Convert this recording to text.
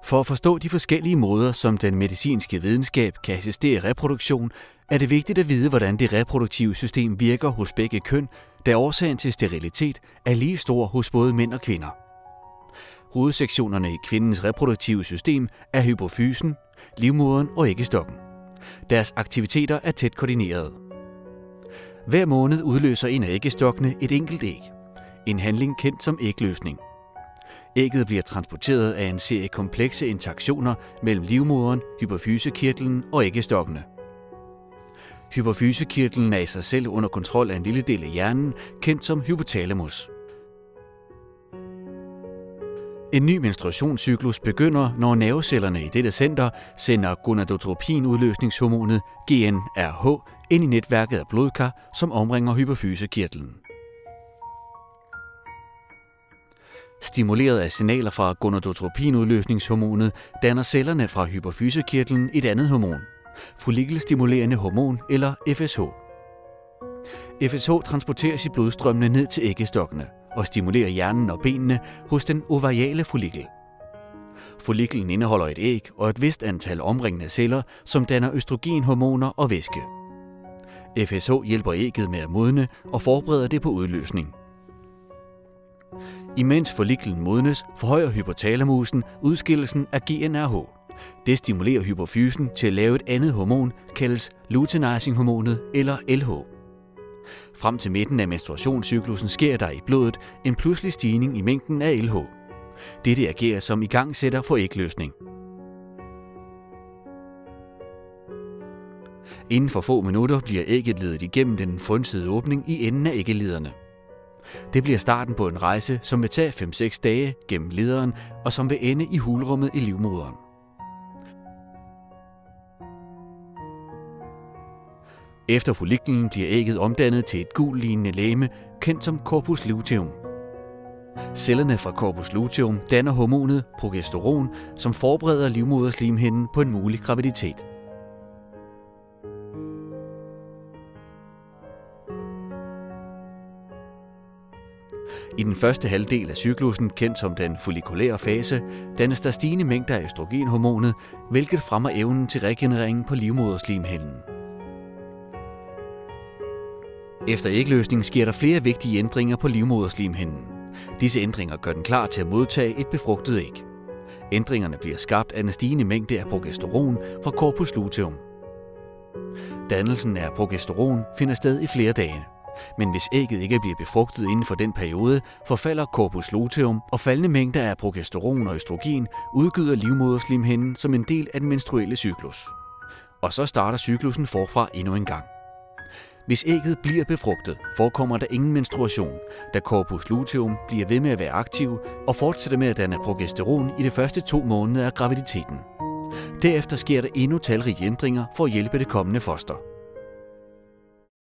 For at forstå de forskellige måder, som den medicinske videnskab kan assistere reproduktion, er det vigtigt at vide, hvordan det reproduktive system virker hos begge køn, da årsagen til sterilitet er lige stor hos både mænd og kvinder. Hovedsektionerne i kvindens reproduktive system er hypofysen, livmoderen og æggestokken. Deres aktiviteter er tæt koordinerede. Hver måned udløser en af æggestokkene et enkelt æg. En handling kendt som ægløsning. Ægget bliver transporteret af en serie komplekse interaktioner mellem livmoderen, hypofysekirtlen og æggestokkene. Hypofysekirtlen er i sig selv under kontrol af en lille del af hjernen, kendt som hypotalamus. En ny menstruationscyklus begynder, når nervecellerne i dette center sender gonadotropin-udløsningshormonet GnRH ind i netværket af blodkar, som omringer hypofysekirtlen. Stimuleret af signaler fra gonadotropin-udløsningshormonet danner cellerne fra hypofysekirtlen et andet hormon, follikelstimulerende hormon eller FSH. FSH transporteres i blodstrømmene ned til æggestokkene og stimulerer hjernen og benene hos den ovariale follikel. Follikelen indeholder et æg og et vist antal omringende celler, som danner østrogenhormoner og væske. FSH hjælper ægget med at modne og forbereder det på udløsning. Imens follikelen modnes, forhøjer hypotalamusen udskillelsen af GnRH. Det stimulerer hypofysen til at lave et andet hormon, kaldes luteinizing-hormonet eller LH. Frem til midten af menstruationscyklusen sker der i blodet en pludselig stigning i mængden af LH. Dette agerer som igangsætter for ægløsning. Inden for få minutter bliver ægget ledet igennem den frynsede åbning i enden af æggelederne. Det bliver starten på en rejse, som vil tage 5-6 dage gennem lederen og som vil ende i hulrummet i livmoderen. Efter folliklen bliver ægget omdannet til et gul-lignende legeme, kendt som corpus luteum. Cellerne fra corpus luteum danner hormonet progesteron, som forbereder livmoderslimhinden på en mulig graviditet. I den første halvdel af cyklusen, kendt som den follikulære fase, dannes der stigende mængder af østrogenhormonet, hvilket fremmer evnen til regenereringen på livmoderslimhinden. Efter ægløsning sker der flere vigtige ændringer på livmoderslimhinden. Disse ændringer gør den klar til at modtage et befrugtet æg. Ændringerne bliver skabt af en stigende mængde af progesteron fra corpus luteum. Dannelsen af progesteron finder sted i flere dage. Men hvis ægget ikke bliver befrugtet inden for den periode, forfalder corpus luteum, og faldende mængder af progesteron og østrogen udgyder livmoderslimhinden som en del af den menstruelle cyklus. Og så starter cyklusen forfra endnu en gang. Hvis ægget bliver befrugtet, forekommer der ingen menstruation, da corpus luteum bliver ved med at være aktiv og fortsætter med at danne progesteron i de første 2 måneder af graviditeten. Derefter sker der endnu talrige ændringer for at hjælpe det kommende foster.